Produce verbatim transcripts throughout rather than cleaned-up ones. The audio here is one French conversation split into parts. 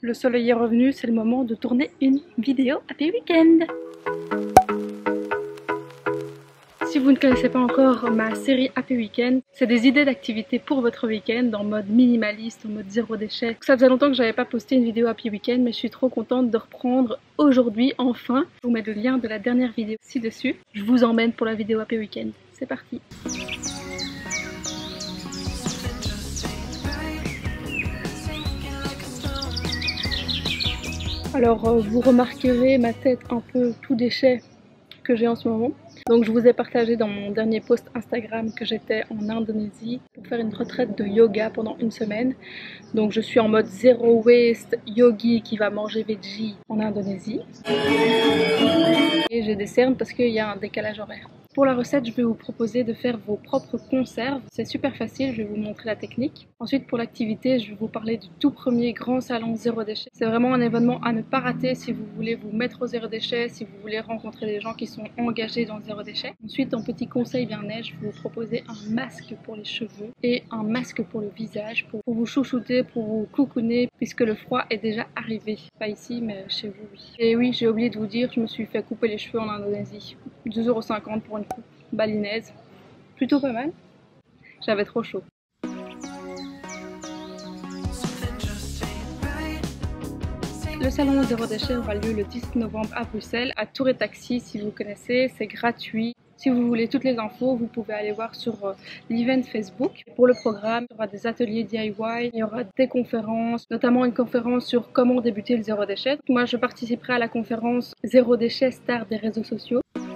Le soleil est revenu, c'est le moment de tourner une vidéo Happy Weekend. Si vous ne connaissez pas encore ma série Happy Weekend, c'est des idées d'activités pour votre week-end en mode minimaliste, en mode zéro déchet. Ça faisait longtemps que j'avais pas posté une vidéo Happy Weekend, mais je suis trop contente de reprendre aujourd'hui, enfin. Je vous mets le lien de la dernière vidéo ci-dessus. Je vous emmène pour la vidéo Happy Weekend. C'est parti. Alors euh, vous remarquerez ma tête un peu tout déchet que j'ai en ce moment. Donc je vous ai partagé dans mon dernier post Instagram que j'étais en Indonésie pour faire une retraite de yoga pendant une semaine. Donc je suis en mode zéro waste yogi qui va manger veggie en Indonésie. Et j'ai des cernes parce qu'il y a un décalage horaire. Pour la recette, je vais vous proposer de faire vos propres conserves. C'est super facile, je vais vous montrer la technique. Ensuite, pour l'activité, je vais vous parler du tout premier grand salon zéro déchet. C'est vraiment un événement à ne pas rater si vous voulez vous mettre au zéro déchet, si vous voulez rencontrer des gens qui sont engagés dans le zéro déchet. Ensuite, en petit conseil bien-être, je vais vous proposer un masque pour les cheveux et un masque pour le visage, pour vous chouchouter, pour vous coucouner, puisque le froid est déjà arrivé. Pas ici, mais chez vous, oui. Et oui, j'ai oublié de vous dire, je me suis fait couper les cheveux en Indonésie. deux euros cinquante pour une coupe balinaise, plutôt pas mal. J'avais trop chaud. Le salon zéro déchet aura lieu le dix novembre à Bruxelles, à Tour et Taxi si vous connaissez, c'est gratuit. Si vous voulez toutes les infos, vous pouvez aller voir sur euh, l'event Facebook. Pour le programme, il y aura des ateliers D I Y, il y aura des conférences, notamment une conférence sur comment débuter le zéro déchet. Moi, je participerai à la conférence Zéro déchet star des réseaux sociaux.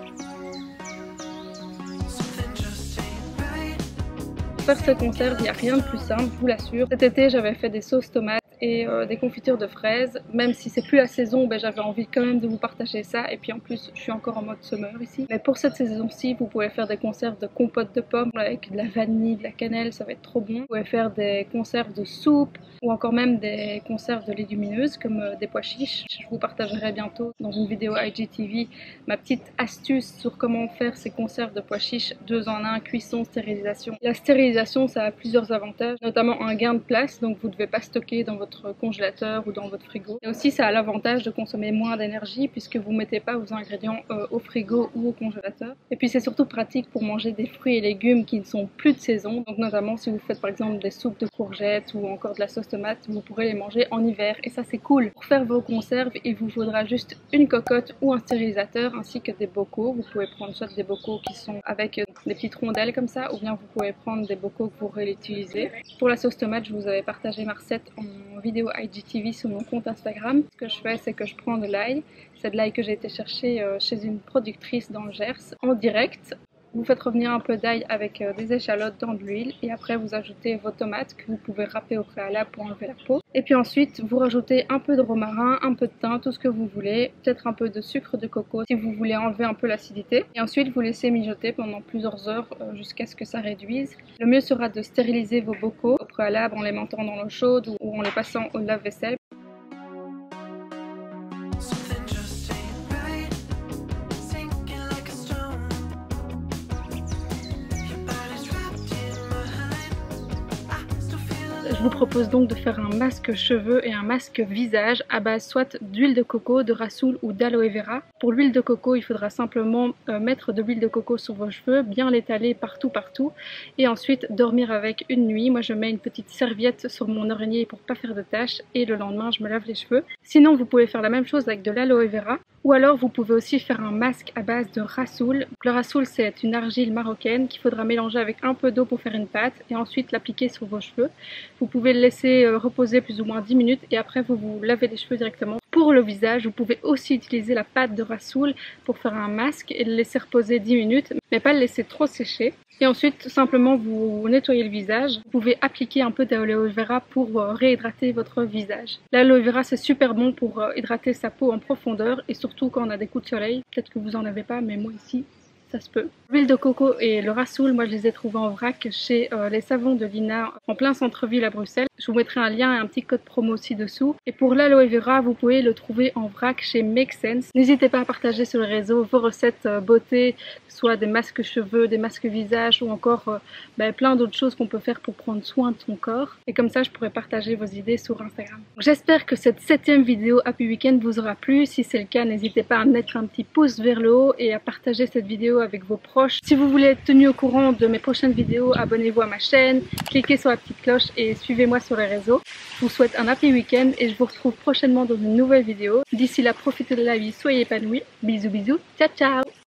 Pour faire ce conserve, il n'y a rien de plus simple, je vous l'assure. Cet été, j'avais fait des sauces tomates et euh, des confitures de fraises. Même si c'est plus la saison, ben, j'avais envie quand même de vous partager ça. Et puis en plus, je suis encore en mode summer ici. Mais pour cette saison-ci, vous pouvez faire des conserves de compote de pommes avec de la vanille, de la cannelle, ça va être trop bon. Vous pouvez faire des conserves de soupe ou encore même des conserves de légumineuses comme euh, des pois chiches. Je vous partagerai bientôt dans une vidéo I G T V ma petite astuce sur comment faire ces conserves de pois chiches deux en un, cuisson, stérilisation. La stérilisation, ça a plusieurs avantages, notamment un gain de place, donc vous ne devez pas stocker dans votre congélateur ou dans votre frigo. Et aussi, ça a l'avantage de consommer moins d'énergie puisque vous ne mettez pas vos ingrédients euh, au frigo ou au congélateur. Et puis c'est surtout pratique pour manger des fruits et légumes qui ne sont plus de saison. Donc notamment si vous faites par exemple des soupes de courgettes ou encore de la sauce tomate, vous pourrez les manger en hiver et ça c'est cool. Pour faire vos conserves, il vous faudra juste une cocotte ou un stérilisateur ainsi que des bocaux. Vous pouvez prendre soit des bocaux qui sont avec des petites rondelles comme ça ou bien vous pouvez prendre des bocaux que vous pourrez l'utiliser. Pour la sauce tomate, je vous avais partagé ma recette en vidéo I G T V sur mon compte Instagram. Ce que je fais, c'est que je prends de l'ail. C'est de l'ail que j'ai été chercher chez une productrice dans le Gers en direct. Vous faites revenir un peu d'ail avec des échalotes dans de l'huile et après vous ajoutez vos tomates que vous pouvez râper au préalable pour enlever la peau. Et puis ensuite vous rajoutez un peu de romarin, un peu de thym, tout ce que vous voulez, peut-être un peu de sucre de coco si vous voulez enlever un peu l'acidité. Et ensuite vous laissez mijoter pendant plusieurs heures jusqu'à ce que ça réduise. Le mieux sera de stériliser vos bocaux au préalable en les mettant dans l'eau chaude ou en les passant au lave-vaisselle. Je vous propose donc de faire un masque cheveux et un masque visage à base soit d'huile de coco, de rassoul ou d'aloe vera. Pour l'huile de coco, il faudra simplement euh, mettre de l'huile de coco sur vos cheveux, bien l'étaler partout partout et ensuite dormir avec une nuit. Moi je mets une petite serviette sur mon oreiller pour pas faire de taches et le lendemain je me lave les cheveux. Sinon vous pouvez faire la même chose avec de l'aloe vera ou alors vous pouvez aussi faire un masque à base de rassoul. Le rassoul c'est une argile marocaine qu'il faudra mélanger avec un peu d'eau pour faire une pâte et ensuite l'appliquer sur vos cheveux. Vous pouvez le laisser reposer plus ou moins dix minutes et après vous vous lavez les cheveux directement. Pour le visage, vous pouvez aussi utiliser la pâte de rassoul pour faire un masque et le laisser reposer dix minutes, mais pas le laisser trop sécher. Et ensuite, simplement vous nettoyez le visage. Vous pouvez appliquer un peu d'aloe vera pour réhydrater votre visage. L'aloe vera c'est super bon pour hydrater sa peau en profondeur et surtout quand on a des coups de soleil. Peut-être que vous en avez pas, mais moi ici, ça ça se peut. L'huile de coco et le rassoul, moi je les ai trouvés en vrac chez euh, les savons de Lina en plein centre-ville à Bruxelles. Je vous mettrai un lien et un petit code promo ci-dessous. Et pour l'aloe vera, vous pouvez le trouver en vrac chez Make Sense. N'hésitez pas à partager sur les réseaux vos recettes euh, beauté, soit des masques cheveux, des masques visage ou encore euh, ben, plein d'autres choses qu'on peut faire pour prendre soin de son corps. Et comme ça, je pourrai partager vos idées sur Instagram. J'espère que cette septième vidéo Happy Weekend vous aura plu. Si c'est le cas, n'hésitez pas à mettre un petit pouce vers le haut et à partager cette vidéo avec vos proches. Si vous voulez être tenu au courant de mes prochaines vidéos, abonnez-vous à ma chaîne, cliquez sur la petite cloche et suivez-moi sur les réseaux. Je vous souhaite un Happy Weekend et je vous retrouve prochainement dans une nouvelle vidéo. D'ici là, profitez de la vie, soyez épanouis. Bisous bisous, ciao ciao!